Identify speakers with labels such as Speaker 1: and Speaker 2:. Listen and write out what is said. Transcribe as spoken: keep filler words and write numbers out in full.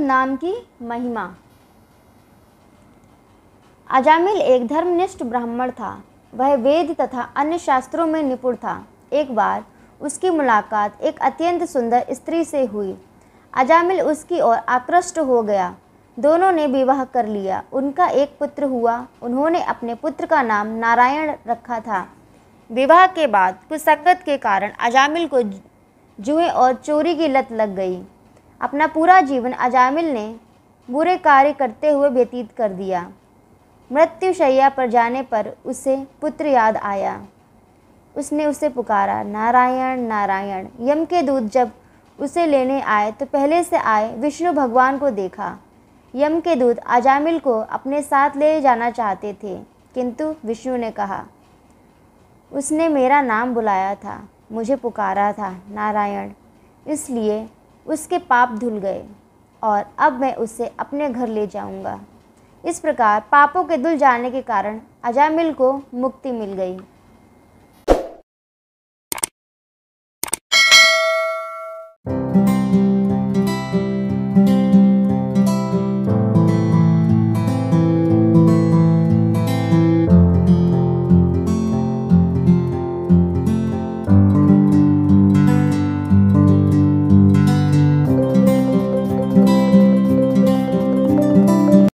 Speaker 1: नाम की महिमा। अजामिल एक धर्मनिष्ठ ब्राह्मण था। वह वेद तथा अन्य शास्त्रों में निपुण था। एक बार उसकी मुलाकात एक अत्यंत सुंदर स्त्री से हुई। अजामिल उसकी ओर आकृष्ट हो गया। दोनों ने विवाह कर लिया। उनका एक पुत्र हुआ। उन्होंने अपने पुत्र का नाम नारायण रखा था। विवाह के बाद कुछ संगत के कारण अजामिल को जुए और चोरी की लत लग गई। अपना पूरा जीवन अजामिल ने बुरे कार्य करते हुए व्यतीत कर दिया। मृत्युशैया पर जाने पर उसे पुत्र याद आया। उसने उसे पुकारा, नारायण नारायण। यम के दूत जब उसे लेने आए तो पहले से आए विष्णु भगवान को देखा। यम के दूत अजामिल को अपने साथ ले जाना चाहते थे, किंतु विष्णु ने कहा, उसने मेरा नाम बुलाया था, मुझे पुकारा था नारायण, इसलिए उसके पाप धुल गए और अब मैं उसे अपने घर ले जाऊंगा। इस प्रकार पापों के धुल जाने के कारण अजामिल को मुक्ति मिल गई।